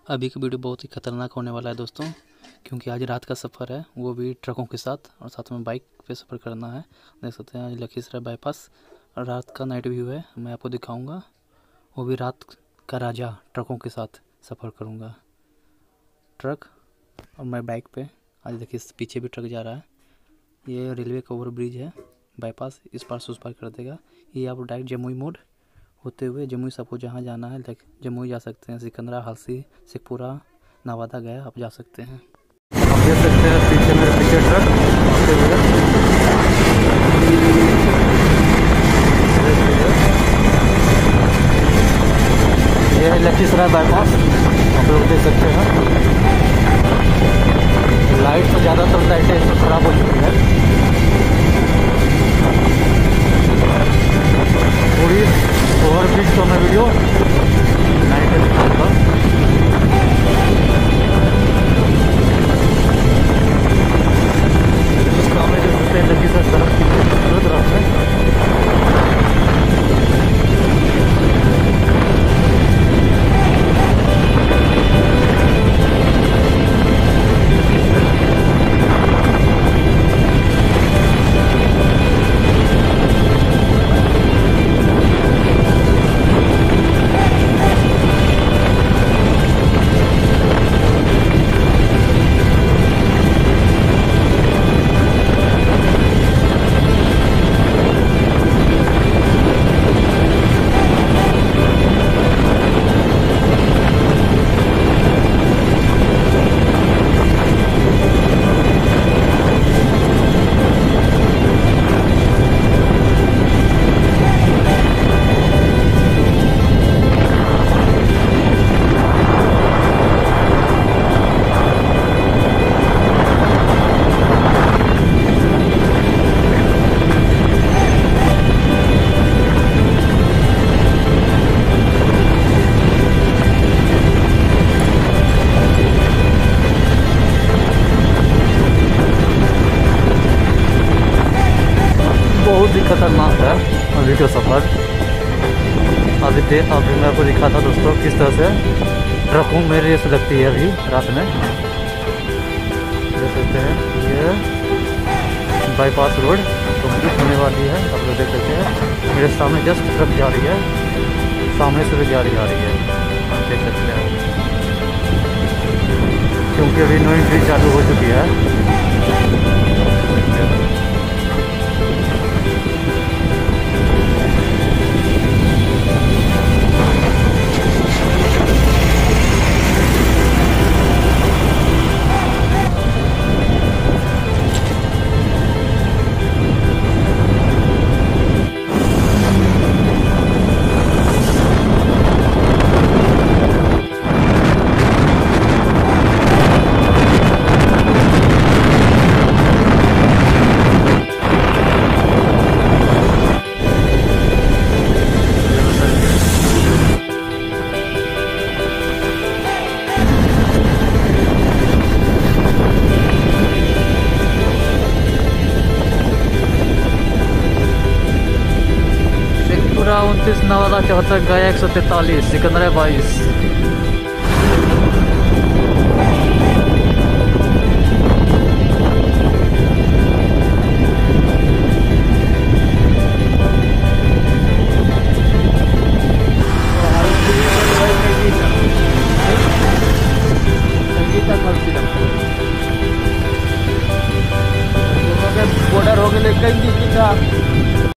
अभी की वीडियो बहुत ही खतरनाक होने वाला है दोस्तों, क्योंकि आज रात का सफ़र है, वो भी ट्रकों के साथ और साथ में बाइक पे सफ़र करना है। देख सकते हैं लखीसराय बाईपास रात का नाइट व्यू है, मैं आपको दिखाऊंगा। वो भी रात का राजा ट्रकों के साथ सफ़र करूंगा। ट्रक और मैं बाइक पे। आज देखिए पीछे भी ट्रक जा रहा है। ये रेलवे का ओवर ब्रिज है, बाईपास इस पार से उस पार कर देगा। ये आप डायरेक्ट जमुई मोड़ होते हुए जमुई से आपको जहाँ जाना है, लाइक जमुई जा सकते हैं, सिकंदरा, हल्सी, शेखपुरा, नवादा गया आप जा सकते हैं। आप देख सकते हैं पीछे मेरे पीछे ट्रक आते हुए। ये है लखीसराय बाईपास, आप लोग देख सकते हैं। लाइट तो ज़्यादातर लाइटें इसमें खराब हो चुकी है। पूरी ओवरब्रिज को मैं वीडियो नाइट में दिखाऊंगा। सामने जो सकते हैं लखीसराय सड़क की दूसरी तरफ है। बहुत ही खतरनाक है अभी का सफ़र। अभी मैं आपको दिखाता दोस्तों किस तरह से ट्रकों में रेस लगती है अभी रात में। देख सकते हैं ये बाईपास रोड कंप्लीट होने वाली है, आप लोग देख सकते हैं। मेरे सामने जस्ट ट्रक जा रही है, सामने से भी जा रही है, आप देख सकते हैं। क्योंकि अभी नो एंट्री चालू हो चुकी है। शेखपुरा 29, नवादा 74, गया 143, सिकंदरा 22। बॉर्डर हो गए कहीं